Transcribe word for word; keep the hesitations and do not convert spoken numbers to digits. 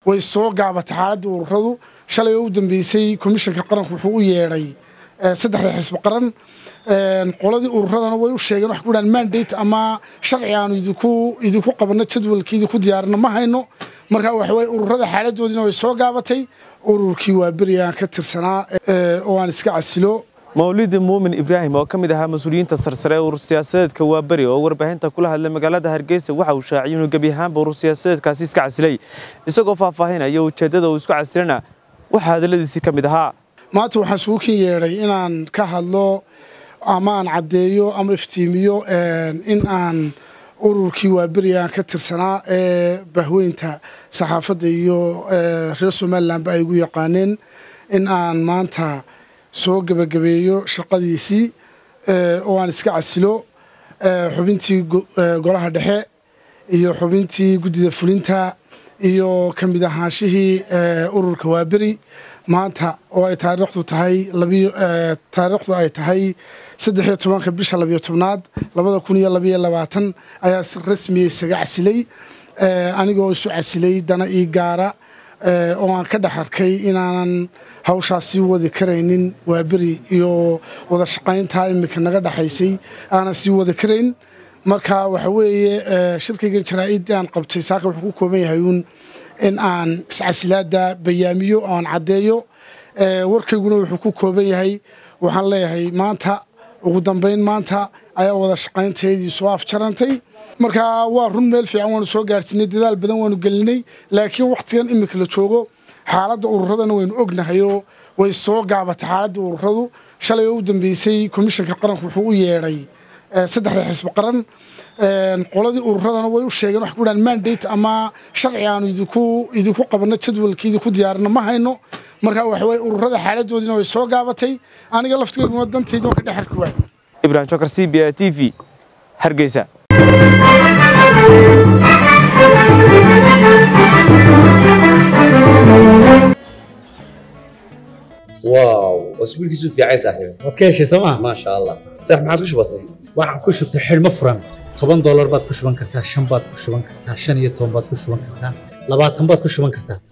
way soo gaabatay xaaladda ururadu shalay oo u dambeysay komishanka qaranku wuxuu u yeedhay saddexda xisbi qaran qoladii ururadana way u sheegeen wax ku dhan mandate ama sharci aanu idinku idinku qabano jadwalkii idinku diyaarino ma hayno marka wax way ururada xaaladoodina way soo gaabatay ururkii waa beri aan ka tirsanaa oo aan iska casilo مولد مؤمن إبراهيم وكمل ها مسؤولين تصرصرة والسياسات كوابري ووربهنتا كلها لما قالت هرجيس وحو شاعين وجبيهان بروسياسات كاسيس كعسلي يسقوا فافهنا يو تشدد ويسقوا عسرنا وهذا الذي سكمدها ما توحى سوكي يري إن أن كهالله أمان عديو أم افتيميو إن أن ururkii waa beri aan ka tirsanaa ee bahweynta saxaafadda iyo reer Somaliland ay ugu yaqaaneen in aan maanta soo gabagabeeyo shaqadiisii oo aan iska casilo xubintii golaha dhexe iyo xubintii gudida fulinta iyo kamid ahaanshihii ururka waa beri maanta oo ay taariikhdu tahay labiyo taariikhdu ay tahay saddex iyo tobanka bisha labiyo tobnaad labada kun iyo labiyo labaatan ayaa si rasmi ah isaga casilay anigoo isu casilay dana ii gaara oo aan ka dhaxarkay inaanan hawshaasi wadi karaynin waa beri iyo wada shaqaynta imika naga dhaxaysay aanan sii wada karayn marka waxa weeye shirkayga jaraa'id aan qabtay saaka wuxuu ku kooban yahay in aan iscasilaada bayaamiyo aan cadeeyo warkayguna wuxuu ku kooban yahay waxaan leeyahay maanta ugu dambeyn maanta ayaa wada shaqaynteedii soo afjarantay marka waa run meel fiican waanu soo gaarsiinay dadaal badan waanu gelinay laakiin waqtigan imika la joogo xaaladda ururadana waynu ognahay oo way soo gaabatay xaaladda ururadu shalay oo u dambeysay komishanka qaranku wuxuu u yeedhay saddexda xisbi qaran qoladii ururadana way u sheegeen wax ku dhan mandate ama sharci aanu idinku idinku qabano jadwalkii idinku diyaarino ma hayno marka wax way ururada xaaladoodina way soo gaabatay aniga laftigeyguna dantayda ka dhaxarki waay Ibrahim Chokar C B A T V Hargeysa واو اسبوع كيسو في عايز صاحبي wadkeeshi sama ما شاء الله صح ما عادش بسيط waxaan ku shubtay xilmo furan toban dollar baad ku shuban kartaa shan baad ku shuban kartaa shan iyo toban baad ku shuban kartaa labaatan baad ku shuban kartaa